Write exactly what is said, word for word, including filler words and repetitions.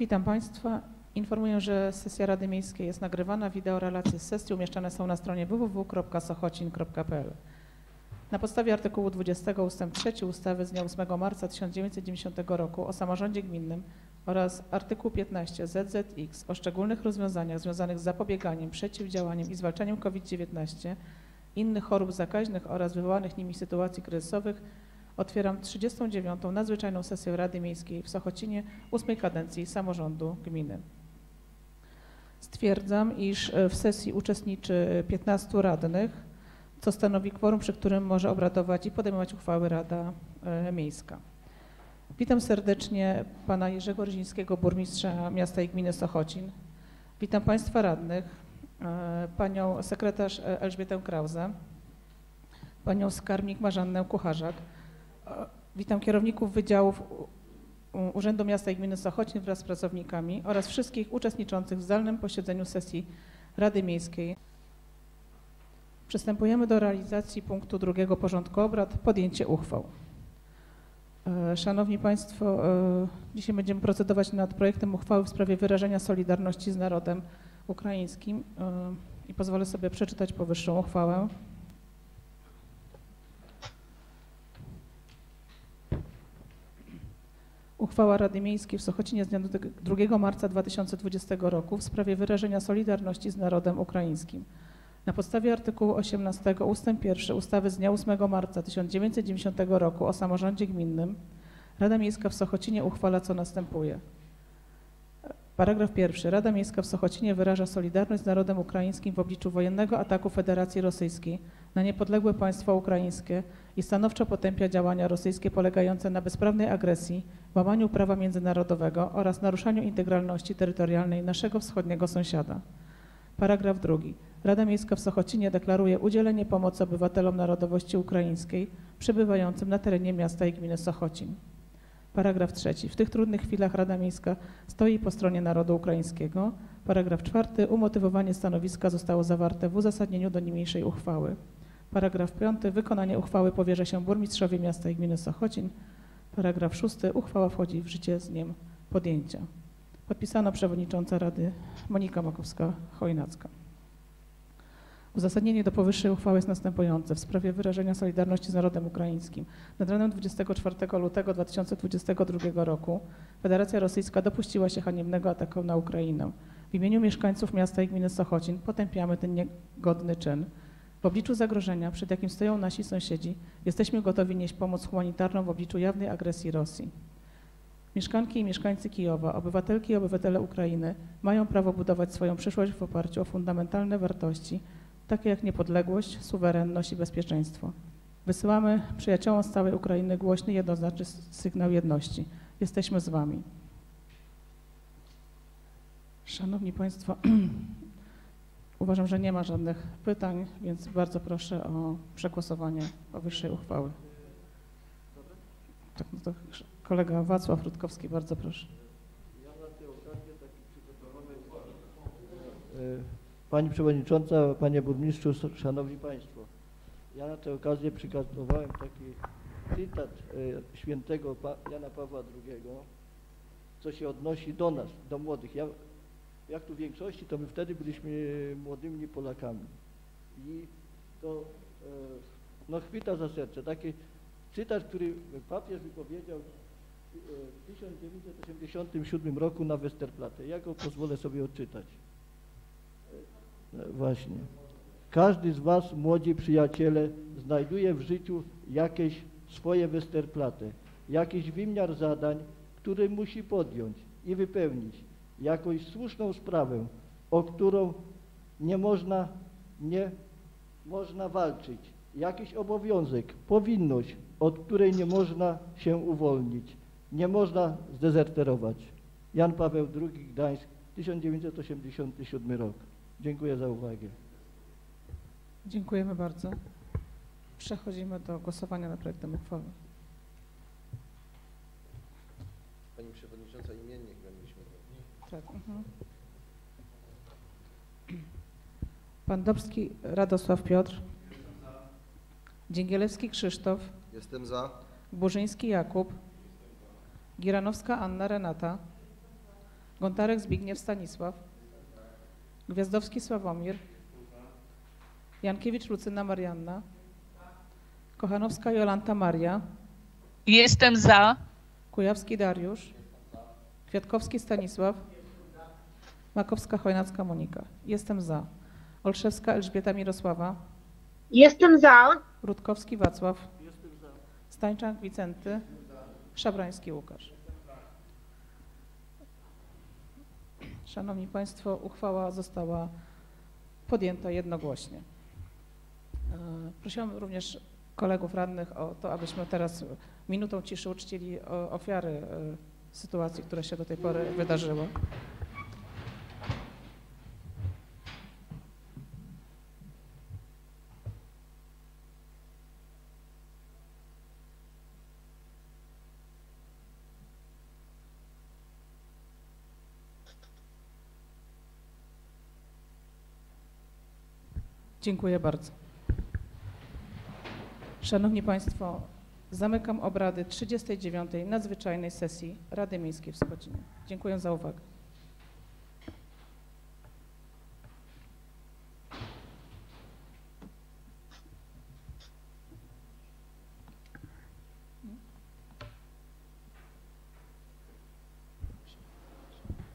Witam Państwa. Informuję, że sesja Rady Miejskiej jest nagrywana. Wideo relacje z sesji umieszczane są na stronie w w w kropka sochocin kropka p l. Na podstawie artykułu dwudziestego ustęp trzeci ustawy z dnia ósmego marca tysiąc dziewięćset dziewięćdziesiątego roku o samorządzie gminnym oraz artykuł piętnaście Z Z X o szczególnych rozwiązaniach związanych z zapobieganiem, przeciwdziałaniem i zwalczaniem COVID dziewiętnaście, innych chorób zakaźnych oraz wywołanych nimi sytuacji kryzysowych otwieram trzydziestą dziewiątą nadzwyczajną sesję Rady Miejskiej w Sochocinie ósmej kadencji samorządu gminy. Stwierdzam, iż w sesji uczestniczy piętnastu radnych, co stanowi kworum, przy którym może obradować i podejmować uchwały Rada Miejska. Witam serdecznie pana Jerzego Ryzińskiego, burmistrza miasta i gminy Sochocin. Witam państwa radnych, panią sekretarz Elżbietę Krause, panią skarbnik Marzannę Kucharzak. Witam kierowników wydziałów Urzędu Miasta i Gminy Sochocin wraz z pracownikami oraz wszystkich uczestniczących w zdalnym posiedzeniu sesji Rady Miejskiej. Przystępujemy do realizacji punktu drugiego porządku obrad, podjęcie uchwał. Szanowni Państwo, dzisiaj będziemy procedować nad projektem uchwały w sprawie wyrażenia solidarności z narodem ukraińskim i pozwolę sobie przeczytać powyższą uchwałę. Uchwała Rady Miejskiej w Sochocinie z dnia drugiego marca dwa tysiące dwudziestego roku w sprawie wyrażenia solidarności z narodem ukraińskim. Na podstawie artykułu osiemnastego ustęp pierwszy ustawy z dnia ósmego marca tysiąc dziewięćset dziewięćdziesiątego roku o samorządzie gminnym Rada Miejska w Sochocinie uchwala, co następuje. Paragraf pierwszy. Rada Miejska w Sochocinie wyraża solidarność z narodem ukraińskim w obliczu wojennego ataku Federacji Rosyjskiej na niepodległe państwo ukraińskie i stanowczo potępia działania rosyjskie polegające na bezprawnej agresji, łamaniu prawa międzynarodowego oraz naruszaniu integralności terytorialnej naszego wschodniego sąsiada. Paragraf drugi. Rada Miejska w Sochocinie deklaruje udzielenie pomocy obywatelom narodowości ukraińskiej przebywającym na terenie miasta i gminy Sochocin. Paragraf trzeci. W tych trudnych chwilach Rada Miejska stoi po stronie narodu ukraińskiego. Paragraf czwarty. Umotywowanie stanowiska zostało zawarte w uzasadnieniu do niniejszej uchwały. Paragraf piąty. Wykonanie uchwały powierza się burmistrzowi miasta i gminy Sochocin. Paragraf szósty. Uchwała wchodzi w życie z dniem podjęcia. Podpisano przewodnicząca Rady Monika Makowska-Chojnacka. Uzasadnienie do powyższej uchwały jest następujące. W sprawie wyrażenia solidarności z narodem ukraińskim. Nad ranem dwudziestego czwartego lutego dwa tysiące dwudziestego drugiego roku Federacja Rosyjska dopuściła się haniebnego ataku na Ukrainę. W imieniu mieszkańców miasta i gminy Sochocin potępiamy ten niegodny czyn. W obliczu zagrożenia, przed jakim stoją nasi sąsiedzi, jesteśmy gotowi nieść pomoc humanitarną w obliczu jawnej agresji Rosji. Mieszkanki i mieszkańcy Kijowa, obywatelki i obywatele Ukrainy mają prawo budować swoją przyszłość w oparciu o fundamentalne wartości, takie jak niepodległość, suwerenność i bezpieczeństwo. Wysyłamy przyjaciołom z całej Ukrainy głośny, jednoznaczny sygnał jedności. Jesteśmy z wami. Szanowni Państwo, uważam, że nie ma żadnych pytań, więc bardzo proszę o przegłosowanie powyższej uchwały. Tak, no to kolega Wacław Rutkowski, bardzo proszę. Ja na tę okazję taki przygotowany. Pani Przewodnicząca, Panie Burmistrzu, Szanowni Państwo, ja na tę okazję przygotowałem taki cytat świętego Jana Pawła drugiego, co się odnosi do nas, do młodych. Ja, jak tu w większości, to my wtedy byliśmy młodymi Polakami i to no, chwyta za serce. Taki cytat, który papież wypowiedział w tysiąc dziewięćset osiemdziesiątym siódmym roku na Westerplatte. Ja go pozwolę sobie odczytać. Właśnie. Każdy z was, młodzi przyjaciele, znajduje w życiu jakieś swoje Westerplatte, jakiś wymiar zadań, które musi podjąć i wypełnić, jakąś słuszną sprawę, o którą nie można, nie można walczyć, jakiś obowiązek, powinność, od której nie można się uwolnić, nie można zdezerterować. Jan Paweł drugi, Gdańsk, tysiąc dziewięćset osiemdziesiąty siódmy rok. Dziękuję za uwagę. Dziękujemy bardzo. Przechodzimy do głosowania nad projektem uchwały. Pani Przewodnicząca, imiennik mieliśmy. Tak. Mhm. Pan Dobski Radosław Piotr. Dzięgielewski Krzysztof. Jestem za. Burzyński Jakub. Giranowska Anna Renata. Gontarek Zbigniew Stanisław, Gwiazdowski Sławomir, Jankiewicz Lucyna Marianna, Kochanowska Jolanta Maria, Jestem za. Kujawski Dariusz, Kwiatkowski Stanisław, Makowska Chojnacka Monika. Jestem za. Olszewska Elżbieta Mirosława, Jestem za. Rutkowski Wacław, Stańczak Wicenty, Szabrański Łukasz. Szanowni Państwo, uchwała została podjęta jednogłośnie. E, Prosiłam również kolegów radnych o to, abyśmy teraz minutą ciszy uczcili o- ofiary e, sytuacji, które się do tej pory wydarzyły. Dziękuję bardzo. Szanowni Państwo, zamykam obrady trzydziestej dziewiątej nadzwyczajnej sesji Rady Miejskiej w Sochocinie. Dziękuję za uwagę.